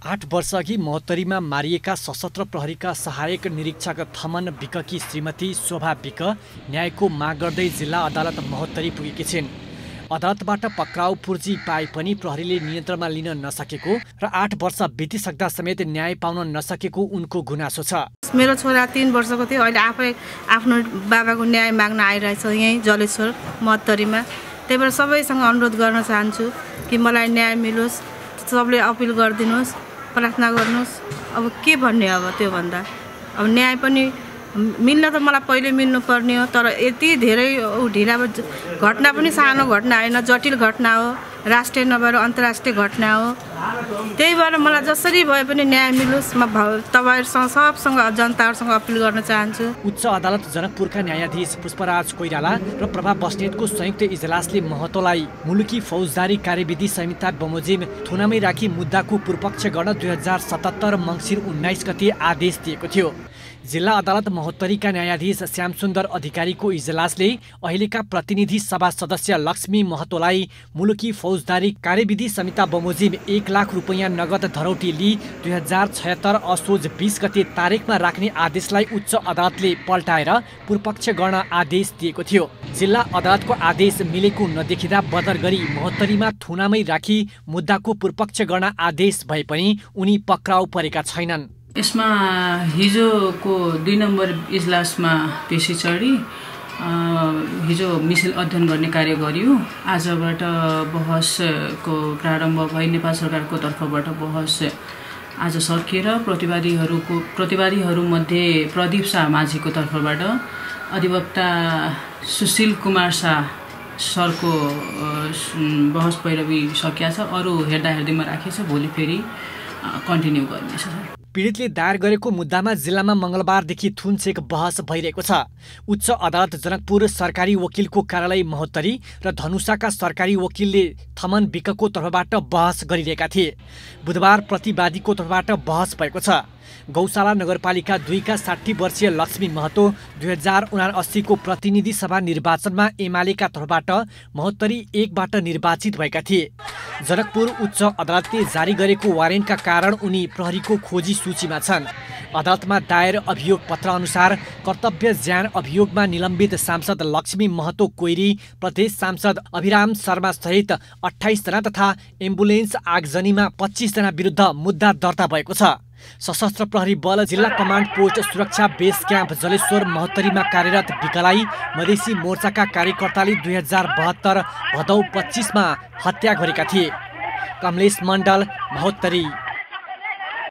8 वर्षअघि महोत्तरीमा मारिएका सशस्त्र प्रहरीका सहायक निरीक्षक थमन विककी श्रीमती शोभा विक न्यायको माग गर्दै जिल्ला अदालत महोत्तरी पुगेकी छिन्। अदालतबाट पक्राउ पूर्जी पाए पनि प्रहरीले नियन्त्रणमा लिन नसकेको र 8 वर्ष बितिसक्दा समेत न्याय पाउन नसकेको उनको गुनासो छ। मेरो छोरा 3 वर्षको थियो, अहिले आफै आफ्नो बाबाको न्याय माग्न आइरहेछ यही जलेश्वर महोत्तरीमा। त्यही भएर सबैसँग अनुरोध गर्न चाहन्छु कि मलाई न्याय मिलोस्, सबले अपिल गरिदिनुहोस्, प्रार्थना गर्नुहोस्। अब के भन्ने, अब त्यो भन्दा अब न्याय पनि मिल्न त मलाई पहिले मिल्नु पर्ने हो, तर यति धेरै ढिला घटना पनि सानो घटना होइन, जटिल घटना हो, राष्ट्रिय नभएर अन्तर्राष्ट्रिय घटना हो। त्यही भएर मलाई जसरी भए पनि न्याय मिलोस्, म तपाईहरुसँग सबसँग जनताहरुसँग अपिल गर्न चाहन्छु। उच्च अदालत जनकपुरका न्यायाधीश पुष्पराज कोइराला र प्रभा बस्नेतको संयुक्त इजलासले महतोलाई मुलुकी फौजदारी कार्यविधि संहिता बमोजिम थुनामै राखी मुद्दाको पूर्वपक्ष गर्न 2077 मङ्सिर 19 गते आदेश दिएको थियो। जिल्ला अदालत महोत्तरीका न्यायाधीश श्यामसुन्दर अधिकारीको इजलासले अहिलेका प्रतिनिधि सभा सदस्य लक्ष्मी महतोलाई मुलुकी फौजदारी कार्यविधि संहिता बमोजिम 1 लाख रुपैयाँ नगद धरौटी लिई 2076 असोज 20 गते तारिखमा राख्ने आदेशलाई उच्च अदालतले पल्टाएर पूर्वपक्ष गर्न आदेश दिएको थियो। जिल्ला अदालतको आदेश मिलेको नदेखिँदा बदर गरी महोत्तरीमा थुनामै राखी मुद्दाको पूर्वपक्ष गर्न आदेश भए पनि उनी पक्राउ परेका छैनन्। यसमा हिजोको 2 नम्बर इजलासमा पेशी चढी हिजो मिसिल अध्ययन गर्ने कार्य गरियो। आजबाट बहसको प्रारम्भ भई नेपाल सरकारको तर्फबाट बहस आज सकिएर प्रतिवादीहरू मध्ये प्रदीप शाह माझीको तर्फबाट अधिवक्ता सुशील कुमार शाह सरको बहस पैरवी सकिया छ। अरू हेर्दा हेर्दैमा राखेछ, भोलि फेरि कन्टिन्यू गर्नेछ। पीडितले दायर गरेको मुद्दामा जिल्लामा मंगलबारदेखि थुनचेक बहस भइरहेको छ। उच्च अदालत जनकपुर सरकारी वकिलको कार्यालय महोत्तरी र धनुषाका सरकारी वकिलले थमन विकको तर्फबाट बहस गरिरहेका थिए। बुधबार प्रतिवादीको तर्फबाट बहस भएको छ। गौशाला नगरपालिका 2 का 60 वर्षीय लक्ष्मी महतो 2079 को प्रतिनिधि सभा निर्वाचनमा एमालेका तर्फबाट महोत्तरी 1 बाट निर्वाचित भएका थिए। जनकपुर उच्च अदालतले जारी गरेको वारेन्टका कारण उनी प्रहरीको खोजी सूचीमा छन्। अदालतमा दायर अभियोग पत्र अनुसार कर्तव्य ज्यान अभियोगमा निलम्बित सांसद लक्ष्मी महतो कोइरी, प्रदेश सांसद अभिराम शर्मा सहित 28 जना तथा एम्बुलेन्स आगजनीमा 25 जना विरुद्ध मुद्दा दर्ता भएको छ। सशस्त्र प्रहरी बल जिल्ला कमान्ड पोस्ट सुरक्षा बेस क्याम्प जलेश्वर महोत्तरीमा कार्यरत विकलाई मधेसी मोर्चाका कार्यकर्ताले 2072 भदौ 25 मा हत्या गरेका थिए। कमलेश मण्डल, महोत्तरी।